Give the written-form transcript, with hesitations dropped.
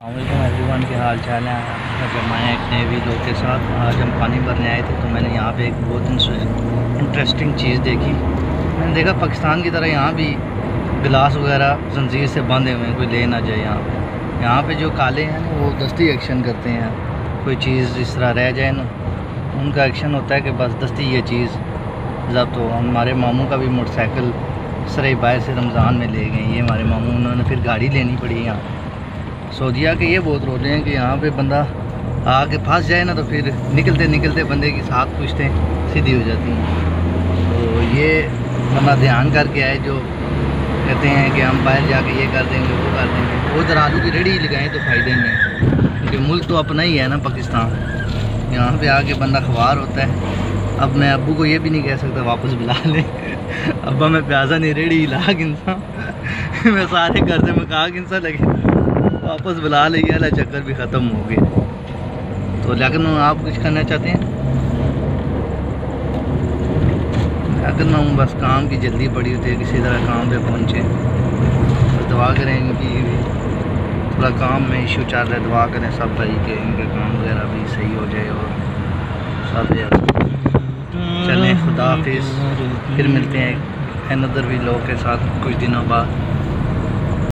السلام علیکم every one, کے حال چال ہیں؟ جب میں ایک نئے ویڈیو کے ساتھ آج ہم پانی بھرنے آئے تھے تو میں نے یہاں پہ ایک بہت انٹرسٹنگ چیز دیکھی۔ میں نے دیکھا پاکستان کی طرح یہاں بھی گلاس وغیرہ زنجیر سے باندھے ہوئے ہیں، کوئی لے نہ جائے۔ یہاں پہ جو کالے ہیں وہ دستی ایکشن کرتے ہیں، کوئی چیز اس طرح رہ جائے نا ان کا ایکشن ہوتا ہے کہ بس دستی یہ چیز ضبط ہو۔ ہمارے ماموں کا بھی موٹر سائیکل سرے باہر سے رمضان میں لے گئے، یہ ہمارے ماموں، انہوں نے پھر گاڑی لینی پڑی یہاں سعودیہ کے۔ یہ بہت رو رہے ہیں کہ یہاں پہ بندہ آ کے پھنس جائے نا تو پھر نکلتے نکلتے بندے کی ساتھ پوچھتے سیدھی ہو جاتی ہیں۔ تو یہ بندہ دھیان کر کے آئے جو کہتے ہیں کہ ہم باہر جا کے یہ کر دیں گے وہ کر دیں گے، وہ ادھر آلو کی ریڑھی لگائیں تو فائدہ ہی نہیں، کیونکہ ملک تو اپنا ہی ہے نا پاکستان۔ یہاں پہ آ کے بندہ خوار ہوتا ہے۔ اب میں ابو کو یہ بھی نہیں کہہ سکتا واپس بلا لیں، ابا میں پیازا نہیں ریڑھی لا گنسا میں سارے قرضے میں کہا گنسا لگے واپس بلا لیں، یہ والا چکر بھی ختم ہو گیا۔ تو لیکن آپ کچھ کرنا چاہتے ہیں؟ لیکن میں بس کام کی جلدی پڑی ہوتی ہے، کسی طرح کام پہ پہنچے، بس دعا کریں کہ تھوڑا کام میں ایشو چل رہا ہے، دعا کریں سب بھائی کہ ان کے کام وغیرہ بھی صحیح ہو جائے اور سب چلیں۔ خدا حافظ، پھر ملتے ہیں اندر بھی لوگ کے ساتھ کچھ دنوں بعد۔